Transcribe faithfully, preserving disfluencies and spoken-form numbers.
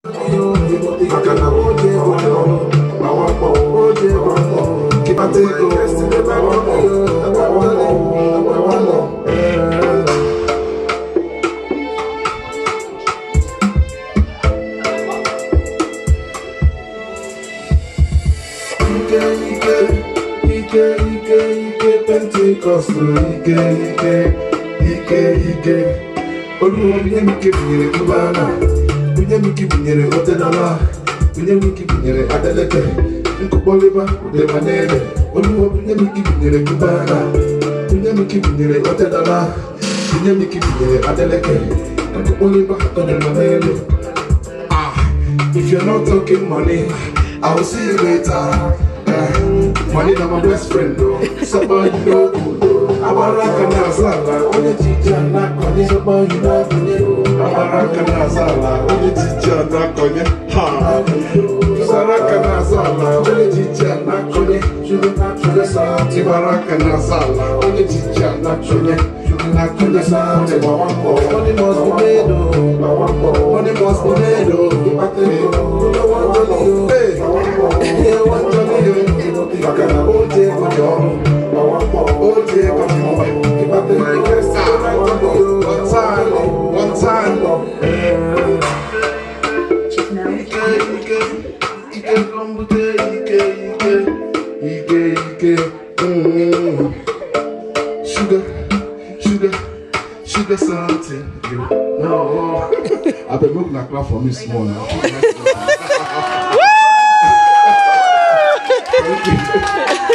Pentecost, Ike, Ike, Ike, Ike. Olu binye miki binyere kubana, binye miki binyere otenala, binye miki binyere adeleke. Nkuboliba ude manene. Olu binye miki binyere kubana, binye miki binyere otenala, binye miki binyere adeleke. Nkuboliba ude manene. Ah, if you're not talking money, I will see you later. Money na my best friend though. Somebody you know good though. Abaraka na sala, onye teacher na konye. Somebody you know good though. Abaraka na sala, onye teacher na konye. Ha. Saraka na sala, onye teacher na konye. Sugar na sugar sa. Tibaraka na sala, onye teacher na konye. Na konye sa. Money must be made oh. Money must be made oh. Hey, hey, one Johnny. Bakana oje kojo, oje kojo. One time, one time. Ike, Ike, Ike, Ike, Ike, Ike, Ike, Ike. Sugar, sugar, sugar something. You know. I been looking like that for me small now. Thank you.